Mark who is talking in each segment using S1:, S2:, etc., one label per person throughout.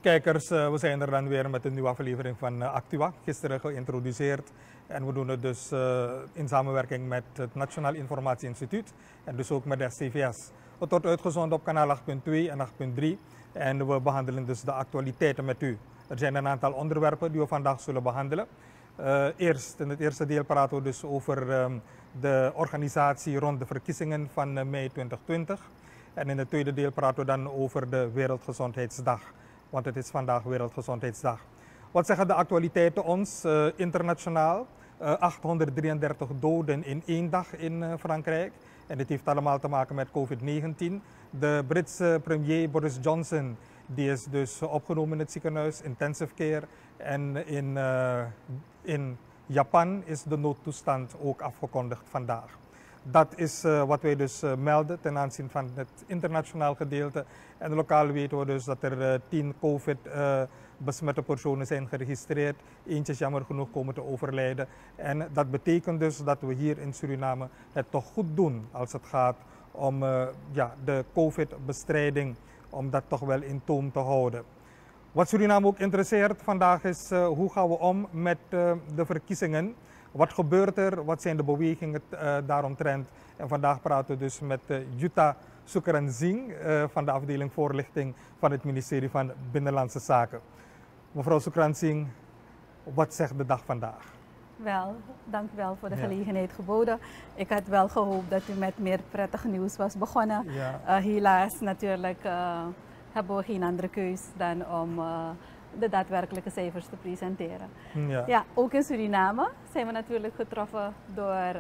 S1: Kijkers, we zijn er dan weer met een nieuwe aflevering van Actua, gisteren geïntroduceerd. En we doen het dus in samenwerking met het Nationaal Informatie Instituut en dus ook met de SCVS. Het wordt uitgezonden op kanaal 8.2 en 8.3 en we behandelen dus de actualiteiten met u. Er zijn een aantal onderwerpen die we vandaag zullen behandelen. In het eerste deel praten we dus over de organisatie rond de verkiezingen van mei 2020. En in het tweede deel praten we dan over de Wereldgezondheidsdag. Want het is vandaag Wereldgezondheidsdag. Wat zeggen de actualiteiten ons internationaal? 833 doden in 1 dag in Frankrijk. En dit heeft allemaal te maken met COVID-19. De Britse premier Boris Johnson die is dus opgenomen in het ziekenhuis, intensive care. En in Japan is de noodtoestand ook afgekondigd vandaag. Dat is wat wij dus melden ten aanzien van het internationaal gedeelte. En lokaal weten we dus dat er 10 COVID-besmette personen zijn geregistreerd. Eentje is jammer genoeg komen te overlijden. En dat betekent dus dat we hier in Suriname het toch goed doen als het gaat om de COVID-bestrijding, om dat toch wel in toom te houden. Wat Suriname ook interesseert vandaag is hoe gaan we om met de verkiezingen. Wat gebeurt er? Wat zijn de bewegingen daaromtrent? En vandaag praten we dus met Jutta Sukransing van de afdeling voorlichting van het ministerie van Binnenlandse Zaken. Mevrouw Sukransing, wat zegt de dag vandaag?
S2: Wel, dank u wel voor de gelegenheid geboden. Ik had wel gehoopt dat u met meer prettig nieuws was begonnen. Ja. Helaas natuurlijk hebben we geen andere keus dan om de daadwerkelijke cijfers te presenteren. Ja, ook in Suriname zijn we natuurlijk getroffen door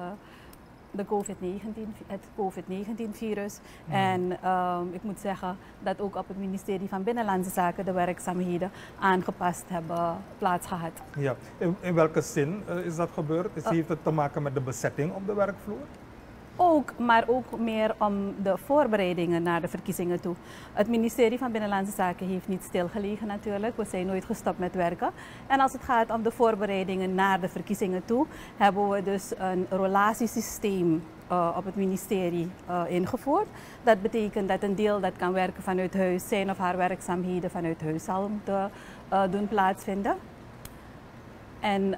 S2: het COVID-19-virus. En ik moet zeggen dat ook op het ministerie van Binnenlandse Zaken de werkzaamheden aangepast hebben plaatsgehad.
S1: Ja, in welke zin is dat gebeurd? Heeft het te maken met de bezetting op de werkvloer?
S2: Ook, maar ook meer om de voorbereidingen naar de verkiezingen toe. Het ministerie van Binnenlandse Zaken heeft niet stilgelegen natuurlijk. We zijn nooit gestopt met werken. En als het gaat om de voorbereidingen naar de verkiezingen toe, hebben we dus een relatiesysteem op het ministerie ingevoerd. Dat betekent dat een deel dat kan werken vanuit huis, zijn of haar werkzaamheden vanuit huis zal moeten doen plaatsvinden. En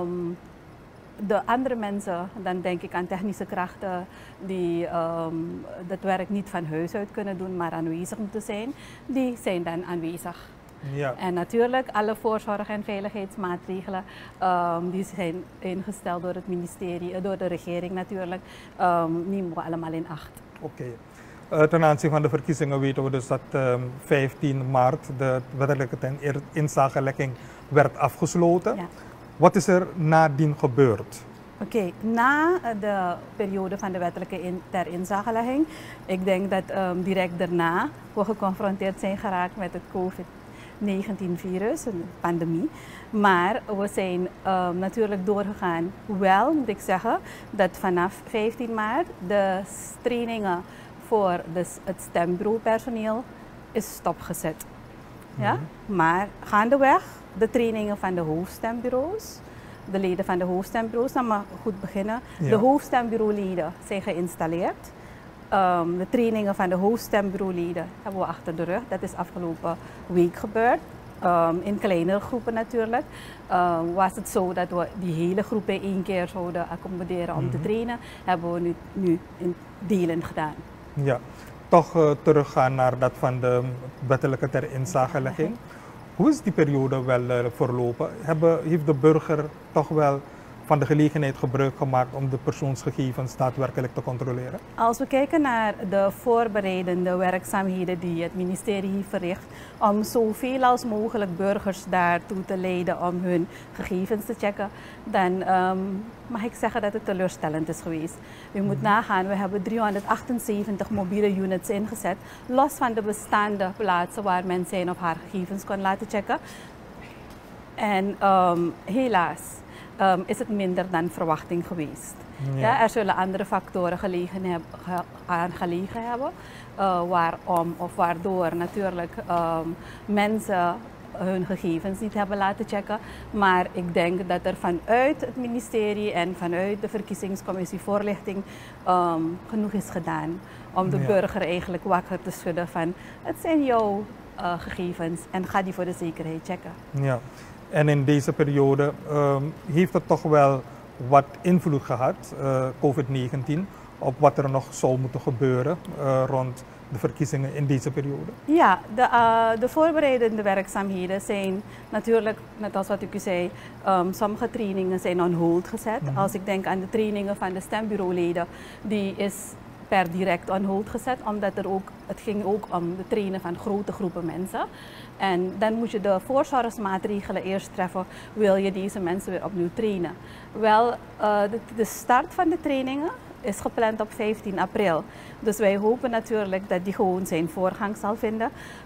S2: de andere mensen, dan denk ik aan technische krachten die dat werk niet van huis uit kunnen doen, maar aanwezig moeten zijn, die zijn dan aanwezig. Ja. En natuurlijk alle voorzorg- en veiligheidsmaatregelen die zijn ingesteld door het ministerie, door de regering natuurlijk, nemen we allemaal in acht.
S1: Oké. Ten aanzien van de verkiezingen weten we dus dat 15 maart de wettelijke inzagelegging werd afgesloten. Ja. Wat is er nadien gebeurd?
S2: Oké, na de periode van de wettelijke inzagelegging, ik denk dat direct daarna we geconfronteerd zijn geraakt met het COVID-19-virus, een pandemie. Maar we zijn natuurlijk doorgegaan. Hoewel moet ik zeggen dat vanaf 15 maart de trainingen voor het stembureaupersoneel is stopgezet. Ja? Maar gaandeweg de trainingen van de hoofdstembureaus, de leden van de hoofdstembureaus, dan maar goed beginnen. Ja. De hoofdstembureauleden zijn geïnstalleerd. De trainingen van de hoofdstembureauleden hebben we achter de rug. Dat is afgelopen week gebeurd. In kleinere groepen natuurlijk. Was het zo dat we die hele groepen 1 keer zouden accommoderen om te trainen, hebben we nu in delen gedaan.
S1: Ja, toch teruggaan naar dat van de wettelijke ter inzagelegging. Hoe is die periode wel verlopen? Heeft de burger toch wel van de gelegenheid gebruik gemaakt om de persoonsgegevens daadwerkelijk te controleren?
S2: Als we kijken naar de voorbereidende werkzaamheden die het ministerie heeft verricht om zoveel als mogelijk burgers daartoe te leiden om hun gegevens te checken, dan mag ik zeggen dat het teleurstellend is geweest. U moet nagaan, we hebben 378 mobiele units ingezet, los van de bestaande plaatsen waar men zijn of haar gegevens kon laten checken. En helaas is het minder dan verwachting geweest. Ja, er zullen andere factoren aan gelegen hebben, waarom of waardoor natuurlijk mensen hun gegevens niet hebben laten checken. Maar ik denk dat er vanuit het ministerie en vanuit de verkiezingscommissie voorlichting genoeg is gedaan om de burger eigenlijk wakker te schudden van het zijn jouw gegevens en ga die voor de zekerheid checken.
S1: Ja, en in deze periode heeft het toch wel wat invloed gehad, COVID-19, op wat er nog zou moeten gebeuren rond de verkiezingen in deze periode?
S2: Ja, de voorbereidende werkzaamheden zijn natuurlijk, net als wat ik u zei, sommige trainingen zijn on hold gezet. Als ik denk aan de trainingen van de stembureauleden, die is per direct on hold gezet, omdat het ging ook om de trainen van grote groepen mensen. En dan moet je de voorzorgsmaatregelen eerst treffen, wil je deze mensen weer opnieuw trainen. Wel, de start van de trainingen is gepland op 15 april. Dus wij hopen natuurlijk dat die gewoon zijn voorgang zal vinden.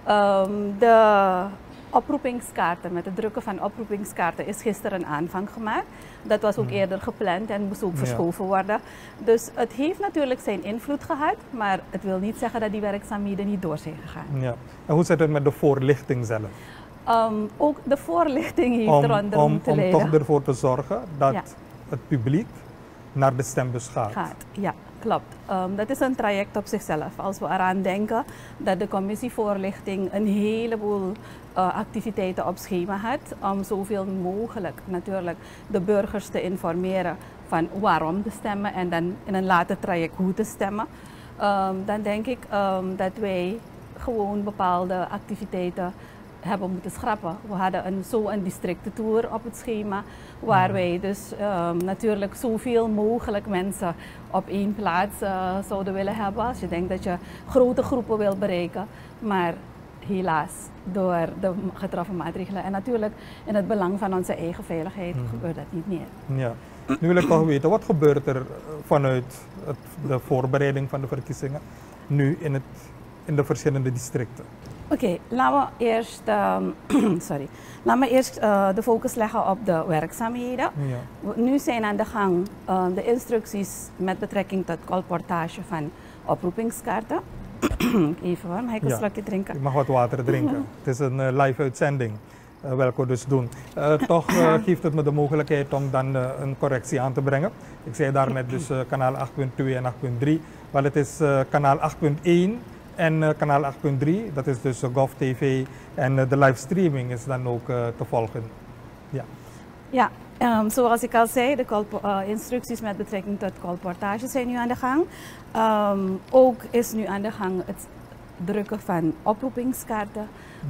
S2: De oproepingskaarten, met het drukken van oproepingskaarten is gisteren een aanvang gemaakt. Dat was ook eerder gepland en moest ook verschoven worden. Dus het heeft natuurlijk zijn invloed gehad, maar het wil niet zeggen dat die werkzaamheden niet door zijn gegaan.
S1: Ja. En hoe zit het met de voorlichting zelf?
S2: Ook de voorlichting heeft eronder moeten leiden.
S1: Om toch ervoor te zorgen dat het publiek naar de stembus gaat.
S2: Ja, klopt. Dat is een traject op zichzelf. Als we eraan denken dat de commissie voorlichting een heleboel activiteiten op schema had, om zoveel mogelijk natuurlijk de burgers te informeren van waarom te stemmen en dan in een later traject hoe te stemmen, dan denk ik dat wij gewoon bepaalde activiteiten hebben moeten schrappen. We hadden een districtentour op het schema, waar wij dus natuurlijk zoveel mogelijk mensen op één plaats zouden willen hebben. Als je denkt dat je grote groepen wil bereiken, maar helaas door de getroffen maatregelen en natuurlijk in het belang van onze eigen veiligheid gebeurt dat niet meer.
S1: Ja. Nu wil ik toch weten, wat gebeurt er vanuit de voorbereiding van de verkiezingen nu in de verschillende districten?
S2: Oké, laten we eerst de focus leggen op de werkzaamheden. Ja. Nu zijn aan de gang de instructies met betrekking tot colportage van oproepingskaarten. Even hoor, mag ik een slokje drinken?
S1: Je mag wat water drinken. Het is een live uitzending, welke we dus doen. Toch geeft het me de mogelijkheid om dan een correctie aan te brengen. Ik zei daarnet dus kanaal 8.2 en 8.3, maar het is kanaal 8.1. En kanaal 8.3, dat is dus GovTV en de livestreaming is dan ook te volgen. Ja,
S2: zoals ik al zei, de instructies met betrekking tot colportage zijn nu aan de gang. Ook is nu aan de gang het drukken van oproepingskaarten.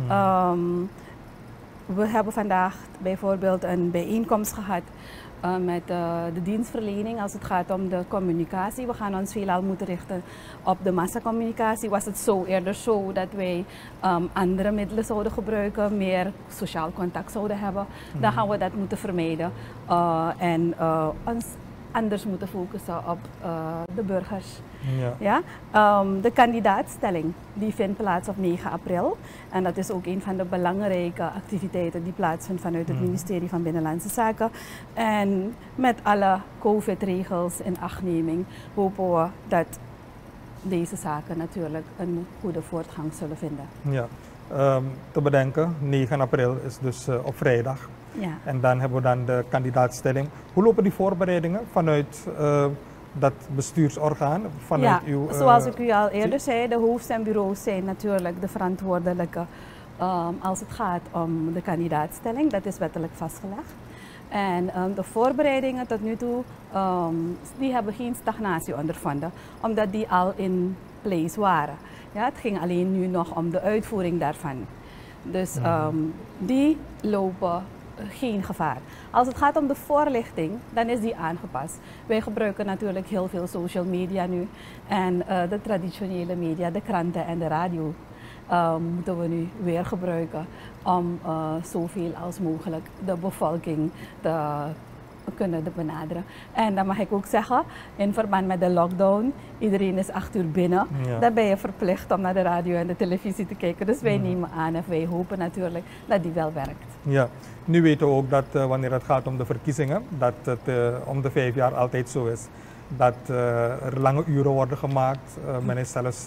S2: We hebben vandaag bijvoorbeeld een bijeenkomst gehad met de dienstverlening als het gaat om de communicatie. We gaan ons veelal moeten richten op de massacommunicatie. Was het eerder zo dat wij andere middelen zouden gebruiken, meer sociaal contact zouden hebben, dan gaan we dat moeten vermijden en ons anders moeten focussen op de burgers. Ja. De kandidaatstelling die vindt plaats op 9 april en dat is ook een van de belangrijke activiteiten die plaatsvindt vanuit het ministerie van Binnenlandse Zaken. En met alle COVID-regels in achtneming hopen we dat deze zaken natuurlijk een goede voortgang zullen vinden.
S1: Ja, te bedenken, 9 april is dus op vrijdag.
S2: Ja.
S1: En dan hebben we dan de kandidaatstelling. Hoe lopen die voorbereidingen vanuit dat bestuursorgaan? Vanuit uw,
S2: zoals ik u al eerder zei, de hoofdstembureaus zijn natuurlijk de verantwoordelijke als het gaat om de kandidaatstelling. Dat is wettelijk vastgelegd. En de voorbereidingen tot nu toe, die hebben geen stagnatie ondervonden, omdat die al in place waren. Ja, het ging alleen nu nog om de uitvoering daarvan. Dus die lopen geen gevaar. Als het gaat om de voorlichting, dan is die aangepast. Wij gebruiken natuurlijk heel veel social media nu. En de traditionele media, de kranten en de radio, moeten we nu weer gebruiken om zoveel als mogelijk de bevolking te kunnen benaderen. En dan mag ik ook zeggen, in verband met de lockdown, iedereen is 8 uur binnen. Ja. Dan ben je verplicht om naar de radio en de televisie te kijken. Dus wij nemen aan en wij hopen natuurlijk dat die wel werkt.
S1: Ja, nu weten we ook dat wanneer het gaat om de verkiezingen, dat het om de 5 jaar altijd zo is. Dat er lange uren worden gemaakt. Men is zelfs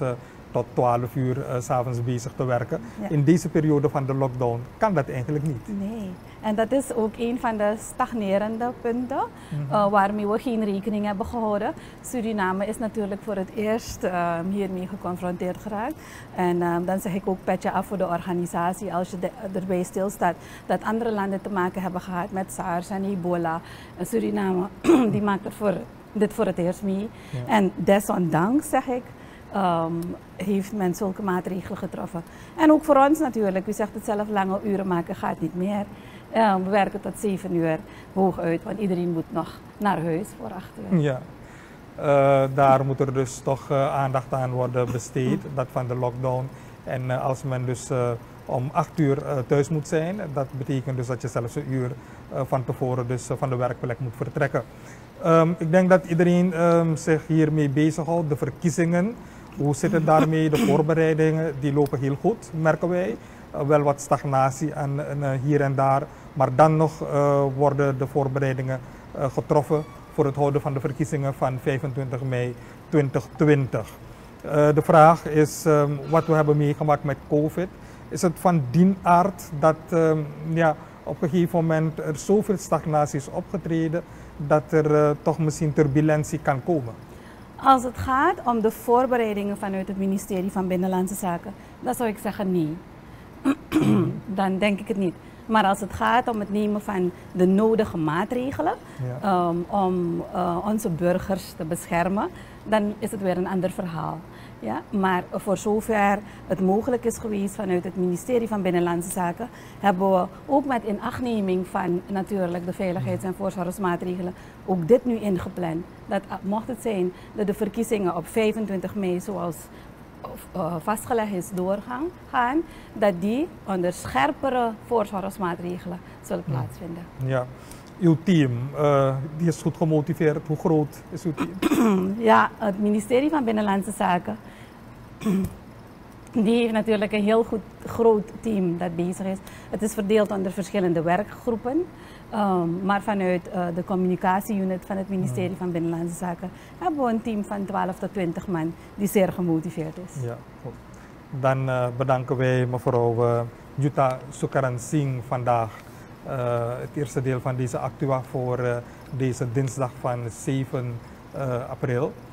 S1: tot 12 uur 's avonds bezig te werken.
S2: Ja.
S1: In deze periode van de lockdown kan dat eigenlijk niet.
S2: Nee, en dat is ook een van de stagnerende punten waarmee we geen rekening hebben gehouden. Suriname is natuurlijk voor het eerst hiermee geconfronteerd geraakt. En dan zeg ik ook petje af voor de organisatie als je erbij stilstaat dat andere landen te maken hebben gehad met SARS en ebola. En Suriname die maakt dit voor het eerst mee.
S1: Ja.
S2: En desondanks zeg ik, heeft men zulke maatregelen getroffen. En ook voor ons natuurlijk, u zegt het zelf, lange uren maken gaat niet meer. We werken tot 7 uur hooguit, want iedereen moet nog naar huis voor 8 uur.
S1: Ja. Daar moet er dus toch aandacht aan worden besteed, dat van de lockdown. En als men dus om 8 uur thuis moet zijn, dat betekent dus dat je zelfs een uur van tevoren dus van de werkplek moet vertrekken. Ik denk dat iedereen zich hiermee bezighoudt. De verkiezingen, hoe zit het daarmee? De voorbereidingen, die lopen heel goed, merken wij. Wel wat stagnatie hier en daar, maar dan nog worden de voorbereidingen getroffen voor het houden van de verkiezingen van 25 mei 2020. De vraag is wat we hebben meegemaakt met COVID. Is het van die aard dat op een gegeven moment er zoveel stagnatie is opgetreden dat er toch misschien turbulentie kan komen?
S2: Als het gaat om de voorbereidingen vanuit het ministerie van Binnenlandse Zaken, dan zou ik zeggen nee. Dan denk ik het niet. Maar als het gaat om het nemen van de nodige maatregelen om onze burgers te beschermen, dan is het weer een ander verhaal. Ja? Maar voor zover het mogelijk is geweest vanuit het ministerie van Binnenlandse Zaken, hebben we ook met inachtneming van natuurlijk de veiligheids- en voorzorgsmaatregelen ook dit nu ingepland. Dat mocht het zijn dat de verkiezingen op 25 mei zoals vastgelegd is doorgaan, dat die onder scherpere voorzorgsmaatregelen zullen plaatsvinden.
S1: Ja. Uw team, die is goed gemotiveerd. Hoe groot is uw team?
S2: Ja, het ministerie van Binnenlandse Zaken die heeft natuurlijk een heel groot team dat bezig is. Het is verdeeld onder verschillende werkgroepen. Maar vanuit de communicatieunit van het ministerie van Binnenlandse Zaken hebben we een team van 12 tot 20 man die zeer gemotiveerd is.
S1: Ja, goed. Dan bedanken wij mevrouw Jutta Sukaran Singh vandaag het eerste deel van deze Actua voor deze dinsdag van 7 april.